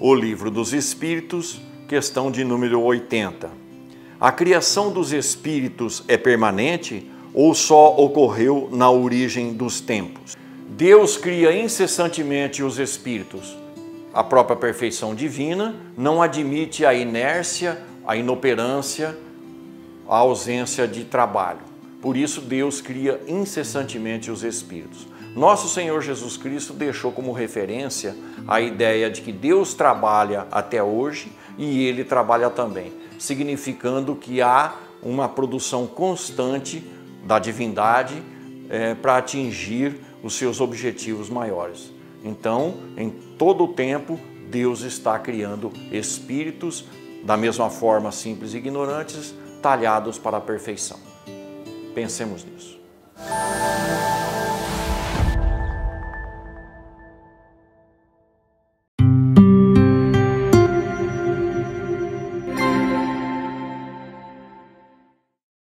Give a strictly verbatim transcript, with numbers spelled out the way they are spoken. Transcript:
O Livro dos Espíritos, questão de número oitenta. A criação dos espíritos é permanente ou só ocorreu na origem dos tempos? Deus cria incessantemente os espíritos. A própria perfeição divina não admite a inércia, a inoperância, a ausência de trabalho. Por isso Deus cria incessantemente os espíritos. Nosso Senhor Jesus Cristo deixou como referência a ideia de que Deus trabalha até hoje e Ele trabalha também, significando que há uma produção constante da divindade é, para atingir os seus objetivos maiores. Então, em todo o tempo, Deus está criando espíritos, da mesma forma simples e ignorantes, talhados para a perfeição. Pensemos nisso.